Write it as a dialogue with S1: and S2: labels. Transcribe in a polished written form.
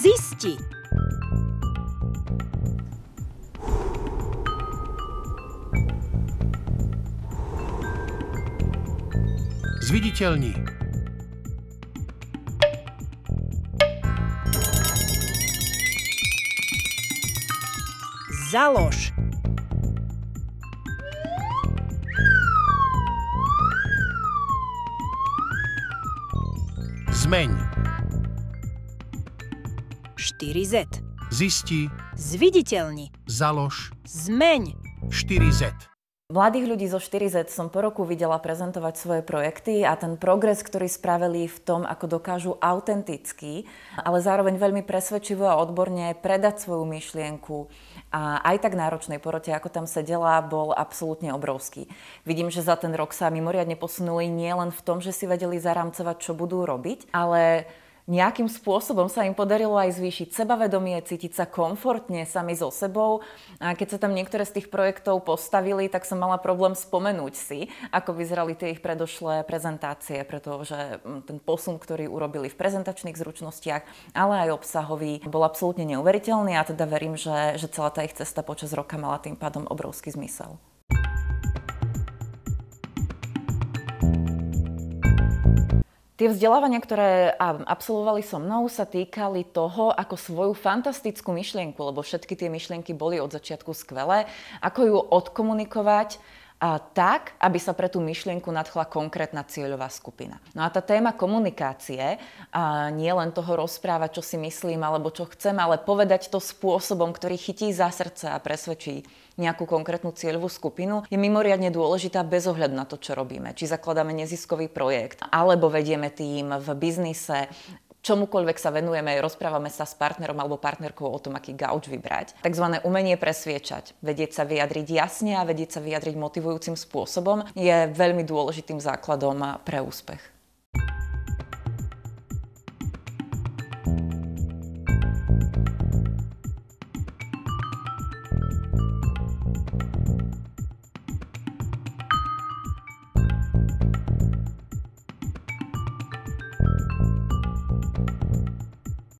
S1: Zisti.
S2: Zviditeľni.
S1: Založ.
S2: Zmeň.
S1: 4Z.
S2: Zisti.
S1: Zviditeľni.
S2: Založ.
S1: Zmeň.
S2: 4Z.
S3: Mladých ľudí zo 4Z som po roku videla prezentovať svoje projekty a ten progres, ktorý spravili v tom, ako dokážu autenticky, ale zároveň veľmi presvedčivo a odborne predať svoju myšlienku a aj tak náročnej porote, ako tam sedela, bol absolútne obrovský. Vidím, že za ten rok sa mimoriadne posunuli nielen v tom, že si vedeli zaramcovať, čo budú robiť, ale nejakým spôsobom sa im podarilo aj zvýšiť sebavedomie, cítiť sa komfortne sami so sebou. A keď sa tam niektoré z tých projektov postavili, tak som mala problém spomenúť si, ako vyzerali tie ich predošlé prezentácie, pretože ten posun, ktorý urobili v prezentačných zručnostiach, ale aj obsahový, bol absolútne neuveriteľný a teda verím, že celá tá ich cesta počas roka mala tým pádom obrovský zmysel. Tie vzdelávania, ktoré absolvovali so mnou, sa týkali toho, ako svoju fantastickú myšlienku, lebo všetky tie myšlienky boli od začiatku skvelé, ako ju odkomunikovať tak, aby sa pre tú myšlienku nadchla konkrétna cieľová skupina. No a tá téma komunikácie, nie len toho rozprávať, čo si myslím alebo čo chcem, ale povedať to spôsobom, ktorý chytí za srdce a presvedčí nejakú konkrétnu cieľovú skupinu, je mimoriadne dôležitá bez ohľadu na to, čo robíme. Či zakladáme neziskový projekt, alebo vedieme tým v biznise, čomukoľvek sa venujeme, rozprávame sa s partnerom alebo partnerkou o tom, aký gauč vybrať. Takzvané umenie presviečať, vedieť sa vyjadriť jasne a vedieť sa vyjadriť motivujúcim spôsobom je veľmi dôležitým základom pre úspech.